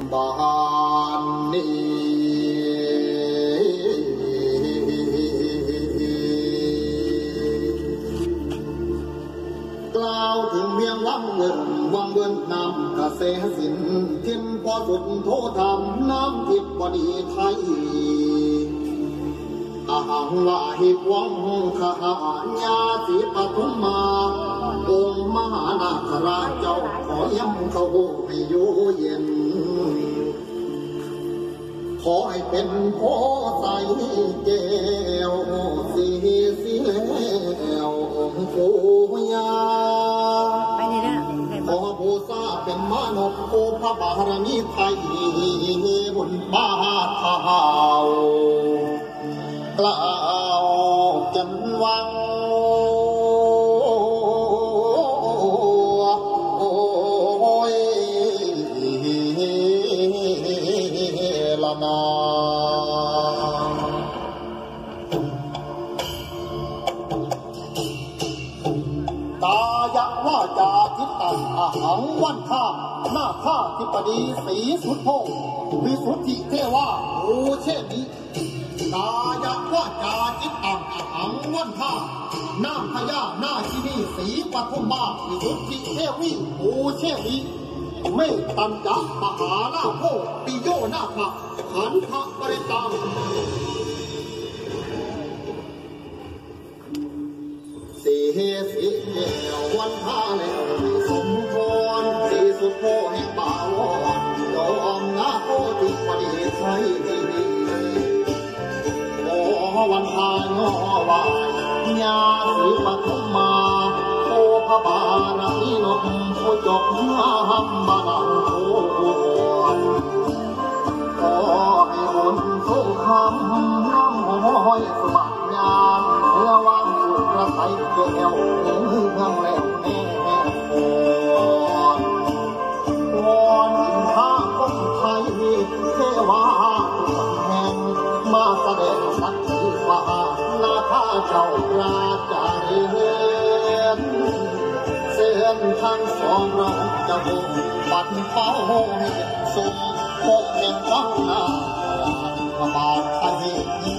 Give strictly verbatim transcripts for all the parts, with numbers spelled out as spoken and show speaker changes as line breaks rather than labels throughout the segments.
บ้านนี้กล่าวถึงเมียงวังเวิร์นวังเวิร์นน้ำกระแสสินเทียนพอสุดโทธรรมน้ำทิพย์บดีไทยอาหังว่าหิบวังขหายาสีปทุมมาองค์มหานาคราชเจ้าขอย้ำเขาให้อยู่เย็นขอให้เป็นโพใสแก้วสีสีแล้วองค์ปู่ย่าขอผู้ทราบเป็นมานพโอพระบารมีไทยบุญบาทาวกล่าวจันวังโอ้ยละนาตายะว่าจาทิตังอาหังวันข้าหน้าข้าทิปดีสีสุดโภวิสุทธิเทวาโอเช่นนี้ตายะว่าจาจิตตังอาหังวันท่าน้ำพญาหน้าที่นี่สีปฐุมมาวิสุทธิเทวีโอเชวีเมตตัญจะมหาลาโภปิโยนาภะขันธปริตังสีสีเดียววันท่าแล้วสมพรสีสุดโพแห่งป่าวอนยอมนาโพติปดีไทยวันทายงอวายญาสีปฐุมมาโอพระบารามีนกผู้จบห้ามบาลังโคนขอให้บุญสุขคำน้ำห้อยสบัดญาณเพื่อวางสุขระไทยแก้วเมืองแหลมแน่วอนอินทาคนไทยเทวาแห่งมาแสดงสักทีว่านาคาเจ้าราจาเรือนเส้นทางสองเราจะบุกปัดเป้าให้สุขพกแห่งวังนาบาทไทย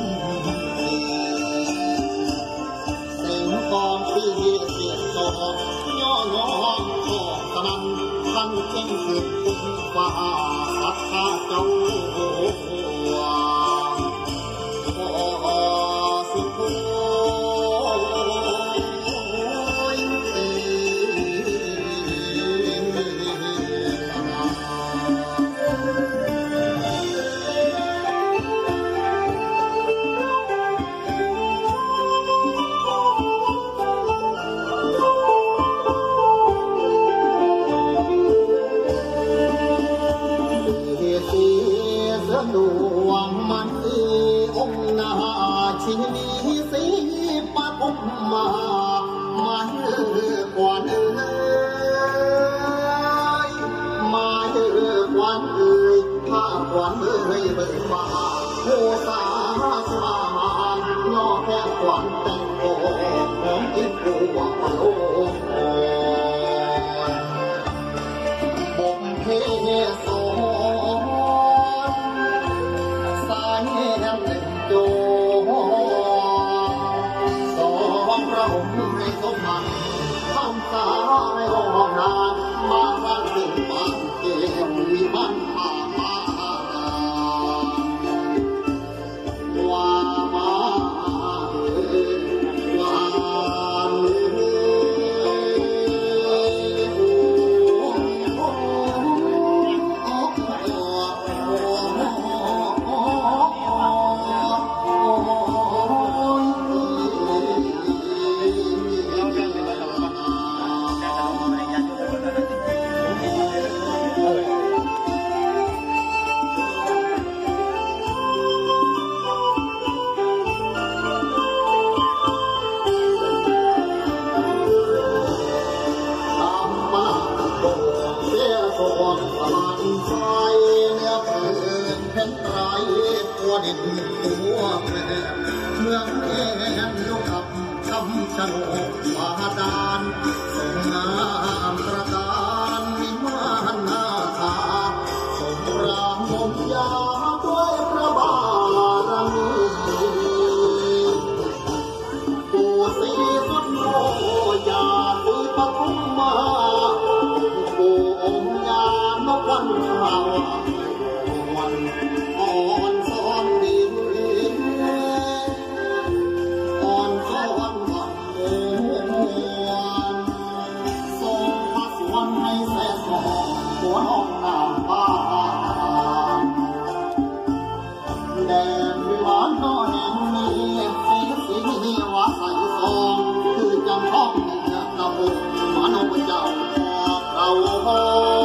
สิ่งกองที่เสียโซย่อย่อโตกำลังทันเช่นคืนฟ้าสัตตาเจ้าดวงมันองค์นาชินีสีปฐุมมามาเลือกวันเอ่ยมาเลือกวันเอ่ยผ้าควันเอ่ยเบิกฟ้าโหสาสมานย่อแค่ควันแต่งโอของอินปูวะโลบ่มเพโสโจสองพระองค์ให้สมมันทำสาให้ห้องนานมาวันถึงบ้านเกี่ยววิมันมามาว่ามาว่าตัวเด็กตัวแม่เมืองแก่นยกขับคำชะโนดมาดานส่งน้ำประดานวิมานนาคาส่งราานองค์เจ้าเรา